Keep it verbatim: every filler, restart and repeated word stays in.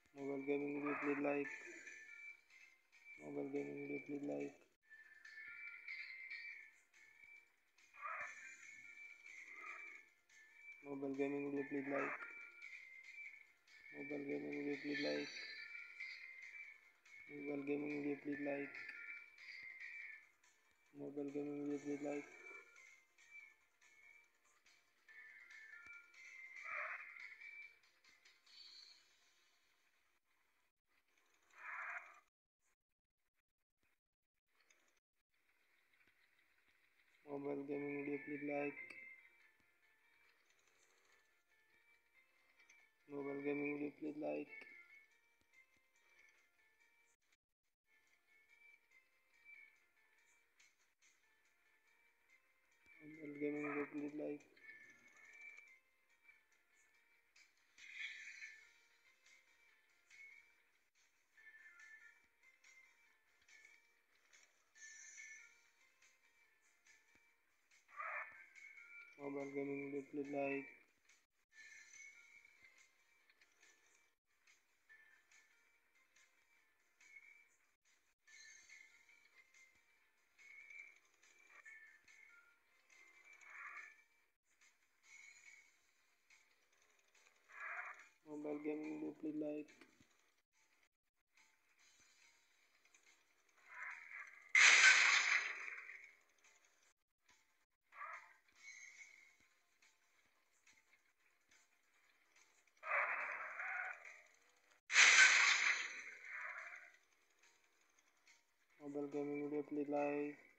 Mobile gaming video please like. Mobile gaming video please like. Mobile gaming video please like. Mobile gaming video please like. Mobile gaming video please like. Mobile gaming video please like. Mobile gaming video please like. Mobile gaming video please like. Mobile gaming video please like. Mobile gaming video please like. Mobile gaming video please like. Mobile gaming video please like.